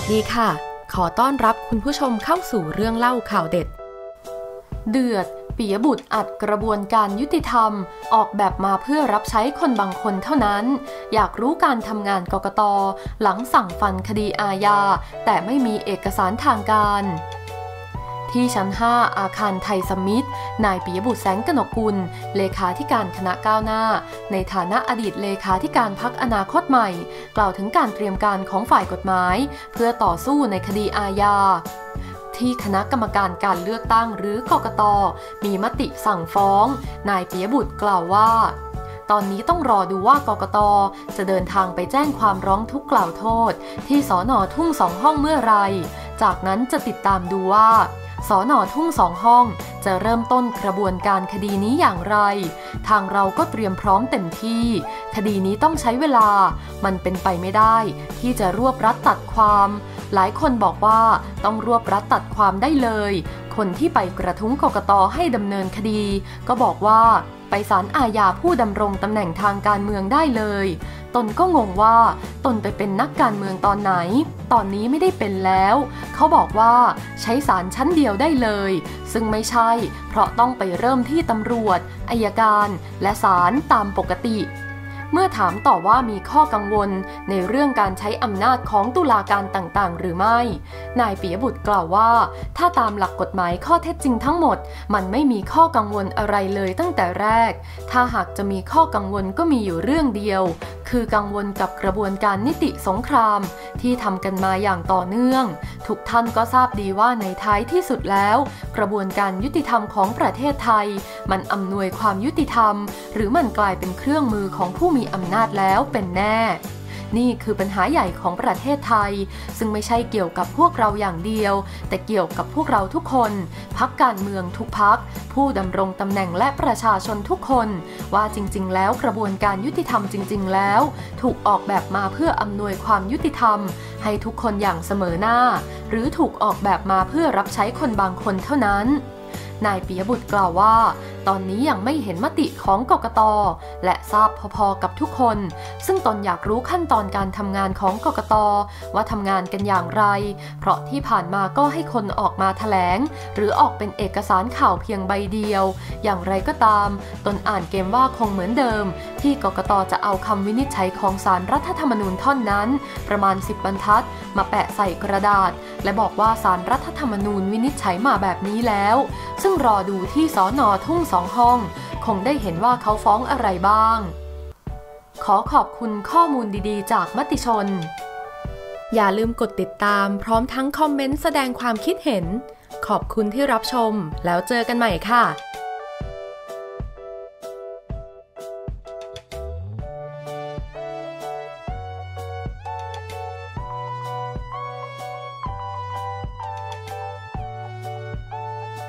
สดีค่ะขอต้อนรับคุณผู้ชมเข้าสู่เรื่องเล่าข่าวเด็ดเดือดปิยบุตรอัดกระบวนการยุติธรรมออกแบบมาเพื่อรับใช้คนบางคนเท่านั้นอยากรู้การทำงานกกต.หลังสั่งฟันคดีอาญาแต่ไม่มีเอกสารทางการที่ชั้น 5 อาคารไทยสมิตรนายปิยบุตรแสงกนกกุลเลขาธิการคณะก้าวหน้าในฐานะอดีตเลขาธิการพรรคอนาคตใหม่กล่าวถึงการเตรียมการของฝ่ายกฎหมายเพื่อต่อสู้ในคดีอาญาที่คณะกรรมการการเลือกตั้งหรือกกต.มีมติสั่งฟ้องนายปิยบุตรกล่าวว่าตอนนี้ต้องรอดูว่ากกต.จะเดินทางไปแจ้งความร้องทุกข์กล่าวโทษที่สน.ทุ่ง2 ห้องเมื่อไรจากนั้นจะติดตามดูว่าสน.ทุ่ง2 ห้องจะเริ่มต้นกระบวนการคดีนี้อย่างไรทางเราก็เตรียมพร้อมเต็มที่คดีนี้ต้องใช้เวลามันเป็นไปไม่ได้ที่จะรวบรัดตัดความหลายคนบอกว่าต้องรวบรัดตัดความได้เลยคนที่ไปกระทุ้งกกต.ให้ดำเนินคดีก็บอกว่าไปศาลอาญาผู้ดำรงตำแหน่งทางการเมืองได้เลยตนก็งงว่าตนไปเป็นนักการเมืองตอนไหนตอนนี้ไม่ได้เป็นแล้วเขาบอกว่าใช้ศาลชั้นเดียวได้เลยซึ่งไม่ใช่เพราะต้องไปเริ่มที่ตำรวจอัยการและศาลตามปกติเมื่อถามต่อว่ามีข้อกังวลในเรื่องการใช้อำนาจของตุลาการต่างๆหรือไม่นายปิยบุตรกล่าวว่าถ้าตามหลักกฎหมายข้อเท็จจริงทั้งหมดมันไม่มีข้อกังวลอะไรเลยตั้งแต่แรกถ้าหากจะมีข้อกังวลก็มีอยู่เรื่องเดียวคือกังวลกับกระบวนการนิติสงครามที่ทำกันมาอย่างต่อเนื่องทุกท่านก็ทราบดีว่าในท้ายที่สุดแล้วกระบวนการยุติธรรมของประเทศไทยมันอำนวยความยุติธรรมหรือมันกลายเป็นเครื่องมือของผู้มีอำนาจแล้วเป็นแน่นี่คือปัญหาใหญ่ของประเทศไทยซึ่งไม่ใช่เกี่ยวกับพวกเราอย่างเดียวแต่เกี่ยวกับพวกเราทุกคนพรรคการเมืองทุกพรรคผู้ดำรงตำแหน่งและประชาชนทุกคนว่าจริงๆแล้วกระบวนการยุติธรรมจริงๆแล้วถูกออกแบบมาเพื่ออำนวยความยุติธรรมให้ทุกคนอย่างเสมอหน้าหรือถูกออกแบบมาเพื่อรับใช้คนบางคนเท่านั้นนายปิยบุตรกล่าวว่าตอนนี้ยังไม่เห็นมติของกกต.และทราบพอๆกับทุกคนซึ่งตนอยากรู้ขั้นตอนการทำงานของกกต.ว่าทำงานกันอย่างไรเพราะที่ผ่านมาก็ให้คนออกมาแถลงหรือออกเป็นเอกสารข่าวเพียงใบเดียวอย่างไรก็ตามตนอ่านเกมว่าคงเหมือนเดิมที่กกต.จะเอาคำวินิจฉัยของศาลรัฐธรรมนูญท่อนนั้นประมาณ10 บรรทัดมาแปะใส่กระดาษและบอกว่าศาลรัฐธรรมนูญวินิจฉัยมาแบบนี้แล้วซึ่งรอดูที่สน.ทุ่ง2 ห้องคงได้เห็นว่าเขาฟ้องอะไรบ้างขอขอบคุณข้อมูลดีๆจากมติชนอย่าลืมกดติดตามพร้อมทั้งคอมเมนต์แสดงความคิดเห็นขอบคุณที่รับชมแล้วเจอกันใหม่ค่ะ